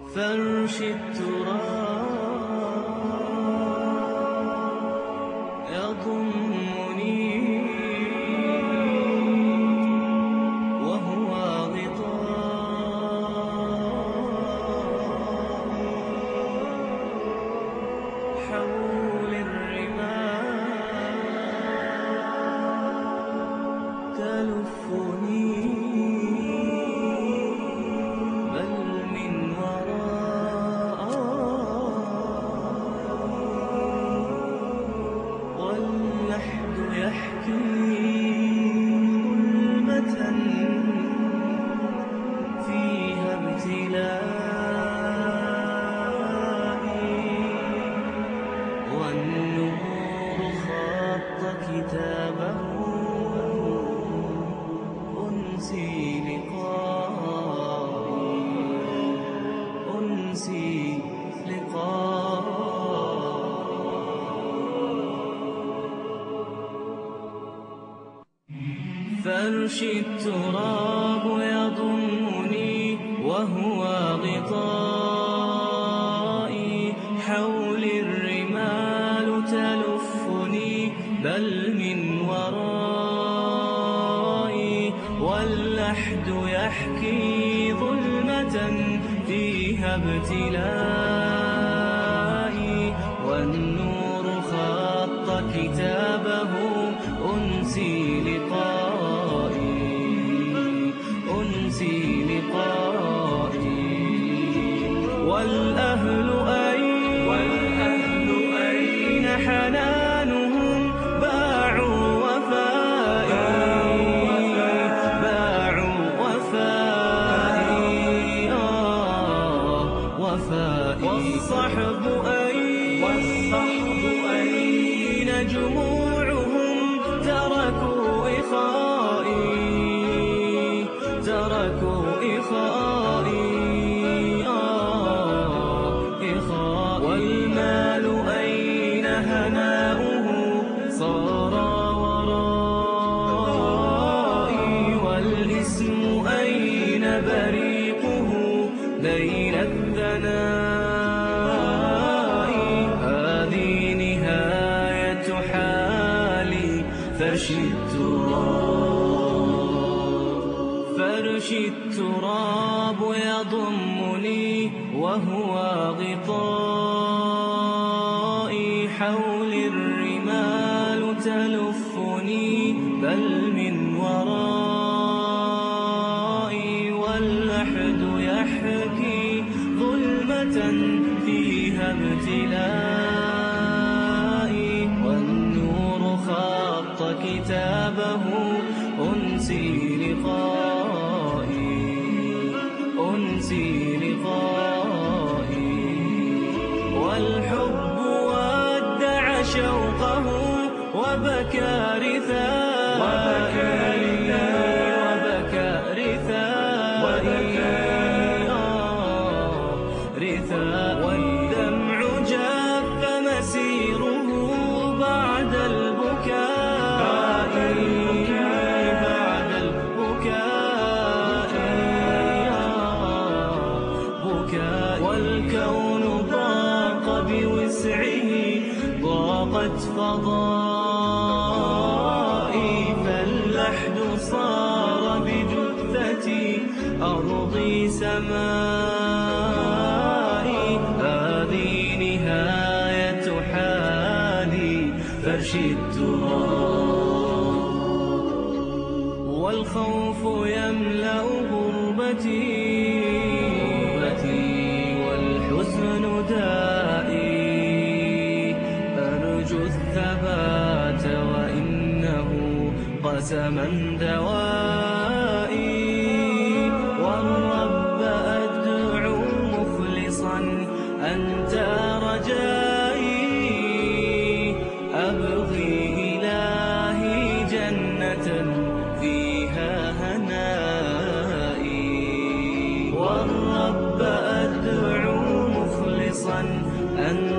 فرش التراب يضمني وهو غطاء حول الرمال تلفني يحكي ظلمة فيها ابتلائي والنور خط كتابه أنسي لقائي فرش التراب يضمني وهو غطائي حول الرمال تلفني بل من ورائي واللحد يحكي ظلمة فيها ابتلائي والنور خط كتابه أنسي لقائي والأهل أين حنانهم باعوا وفائي والصحب أين جموعهم تركوا إخائي والمال أين هناؤه صار ورائي والاسم أين بريقه بين الثناء هذه نهاية حالي فرش التراب يضمني وهو غطائي حول الرمال تلفني بل من ورائي واللحد يحكي ظلمة فيها ابتلائي والنور خط كتابه أنسي لقائي والحب ودع شوقه وبكى رثاء والدمع جف مسيره بعد البكاء والكون ضاق بوسعه ضاقت فضائي فاللحد صار بجثتي أرضي سمائي هذه نهاية حالي فرش التراب والخوف يملأ غربتي والحزن دائي أرجو الثبات وإنه قسما دوائي والرب أدعو مخلصا أنت رجائي أبغي إلهي جنة فيها هنائي والرب أدعو مخلصا أنت